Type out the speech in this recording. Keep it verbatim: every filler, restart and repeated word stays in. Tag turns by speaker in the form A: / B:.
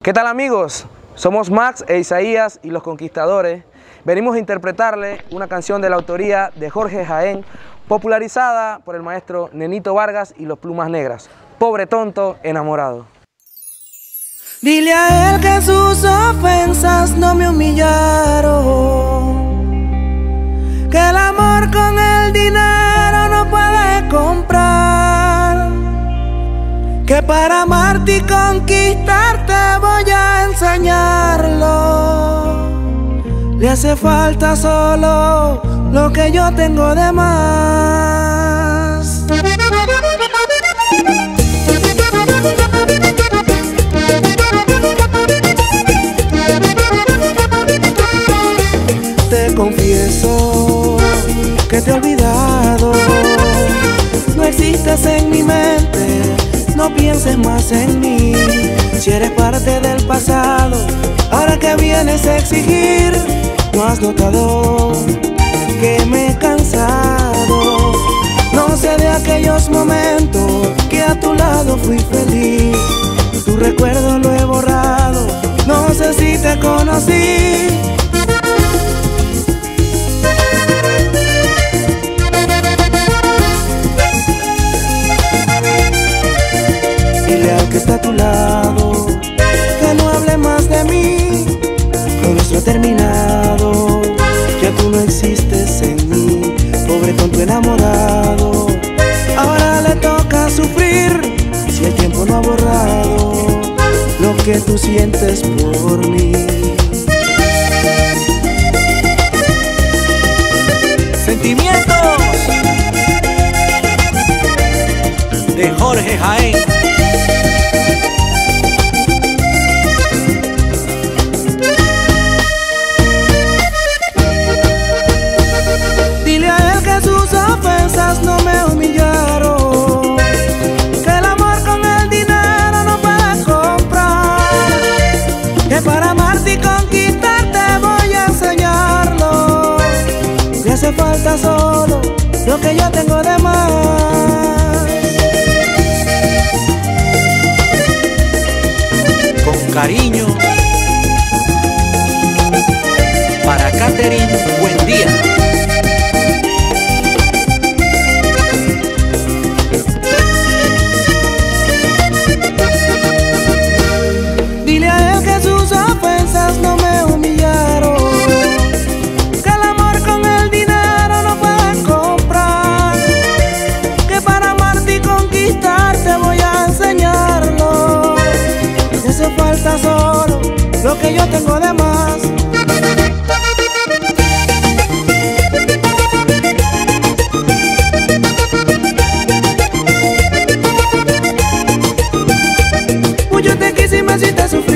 A: ¿Qué tal, amigos? Somos Max e Isaías y los Conquistadores. Venimos a interpretarle una canción de la autoría de Jorge Jaén, popularizada por el maestro Nenito Vargas y los Plumas Negras. Pobre tonto enamorado.
B: Dile a él que sus ofensas no me humillaron, que el amor con el dinero no puede comprar, que para amarte y conquistarte voy a enseñarlo. Le hace falta solo lo que yo tengo de más. Te confieso que te he olvidado, no existes en mi mente, no pienses más en mí. Si eres parte del pasado, ahora que vienes a exigir, no has notado que me he cansado. No sé de aquellos momentos que a tu lado fui feliz, tu recuerdo lo he borrado, no sé si te conocí. Dile al que está a tu lado que no hable más de mí, lo nuestro ha terminado, ya tú no existes en mí. Pobre tonto enamorado, ahora le toca sufrir, si el tiempo no ha borrado lo que tú sientes por mí.
C: Sentimientos de Jorge Jaén.
B: Dile a él que sus ofensas no me humillaron, que el amor con el dinero no puede comprar, que para amarte y conquistarte voy a enseñarlo. Le hace falta solo lo que yo tengo de más.
C: Con cariño para Catherine, buen día.
B: Dile a él que sus ofensas no me humillaron, que el amor con el dinero no puede comprar, que para amarte y conquistarte voy a enseñarlo. Me hace falta solo lo que yo tengo de más. Mucho te quise y me hiciste sufrir.